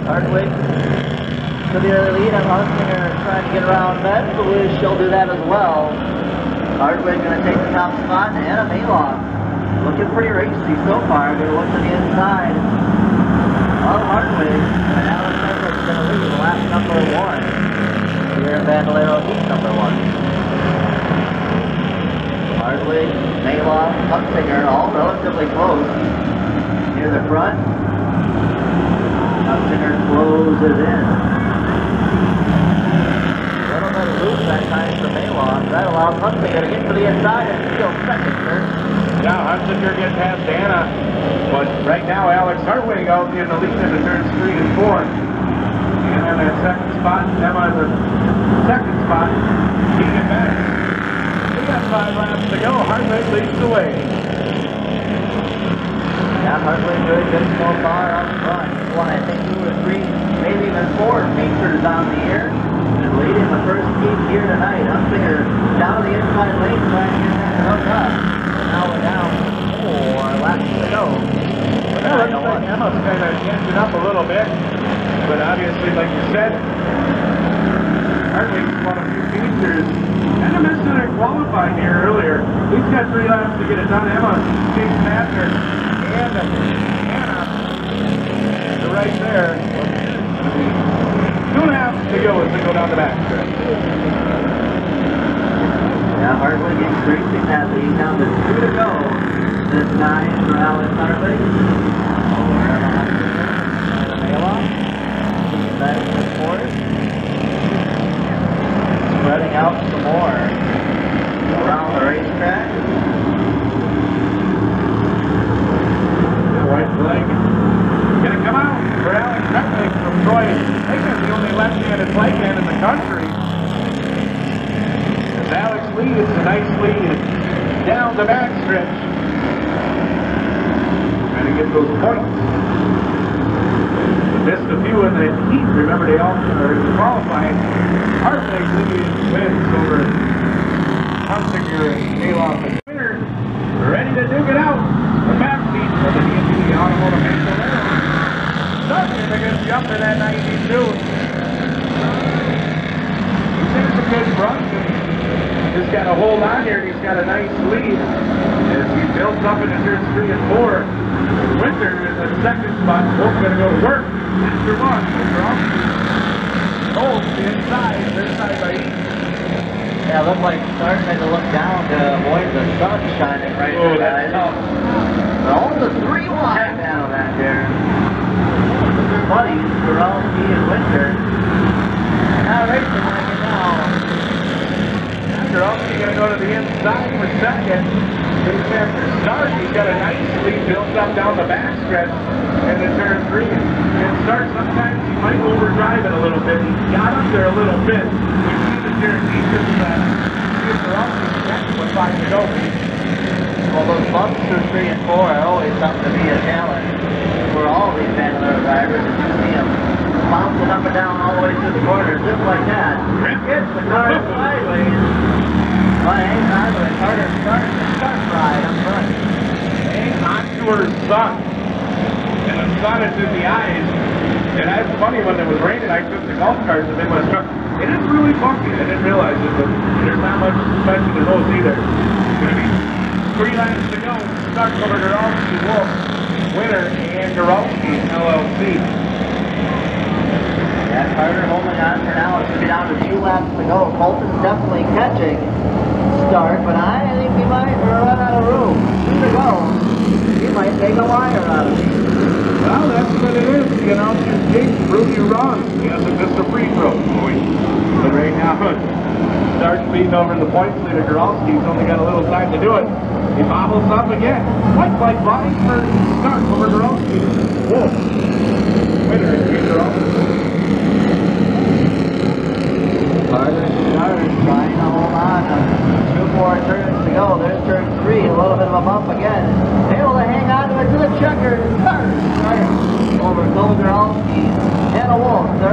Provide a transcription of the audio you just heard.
Hartwig to the early lead. And Hunsinger trying to get around Ben, but she'll do that as well. Hartwig going to take the top spot, and Anna Maloff looking pretty racy so far. Going to look to the inside of Hartwig, and Alex Hartwig's going to lead the lap number 1 here in Bandolero heat number 1. Hartwig, Maloff, Hunsinger, all relatively close near the front. Hunsinger closes in. A little bit loose that time for Maloff. That allows Hunsinger to get to the inside and steal second turn. Now Hunsinger gets past Anna, but right now Alex Hartwig out in the lead into turns 3 and 4. And on that second spot, Emma in the second spot, getting better. We got 5 laps to go. Hartwig leads the way. Yeah, Hartwig doing good so far up front. Won, I think, 2 or 3, maybe even 4 features on the year. And leading the first heat here tonight. Hunsinger down the inside lane trying to get that hook up. Now we're down 4 laps to go. Well, it looks like Emma's kind of catching up a little bit. But obviously, like you said, Hartwig's won a few features. And I mentioned that I qualified here earlier. He's got 3 laps to get it done. Emma chasing after. And Anna, they're right there. 2.5 to go as they go down the back stretch. Yeah, Hartwig increasing that lead down to 2 to go. This time for Alex Hartwig. That is the fourth. Spreading out some more around the racetrack. The white flag gonna come out for Alex Hartwig from Troy. I think that's the only left-handed flag hand in the country. As Alex leads a nice lead down the back stretch. Trying to get those points. Missed a few in the heat. Remember, they all are qualifying. Hartwig wins over Hunsinger and Maloff. The winner, ready to duke it out. The back seat of the DMV Automotive Bandolero. Starting to get jump in that 92. He's had some good runs. He's got to hold on here. He's got a nice lead as he builds up into turns 3 and 4. Winter in the second spot. Both going to go to work. After 1, hold the inside, they're side by each. Yeah, look like starting to look down to avoid the sun shining right there, guys. All the 3 wide down that there. Buddies, Goralski and Winter. Now racing like it now. Goralski going to go to the inside for second. He's after start. He's got a nice lead built up down the back stretch into turn 3. And start sometimes he might overdrive it a little bit. He got up there a little bit. We see the turn features that Goralski catch with 5 to go. Well, those bumps through 3 and 4 are always something to be a challenge for all these Bandolero drivers. And you see them bouncing up and down all the way through the corner, just like that. Gets the car sideways. But hey, Carter, it's harder to start ride up front. Hang on to her son. And the sun is in the eyes. And that's funny, when it was raining, I took the golf carts and they went struck. It is really bumpy. I didn't realize it, but there's not much suspension in those either. It's going to be 3 laps to go. Start over Goralski, Wolf, Winter, and Goralski LLC. Yeah, Carter holding on for now. It's going to be down to 2 laps to go. Colton's definitely catching start, but I think he might run out of room. 2 to go. He might take a wire out of me. Well, that's what it is. You know, just Jake prove you wrong. He has just a free throw. But right now, starts speeding over the points leader. Goralski's only got a little time to do it. He bobbles up again. White flag body for start over Goralski. Wolf. Winner is Goralski. Carter trying to hold on. 2 more turns to go. There's turn 3. A little bit of a bump again. Able to hang on to it to the checker. Start right over Goralski and a Wolf.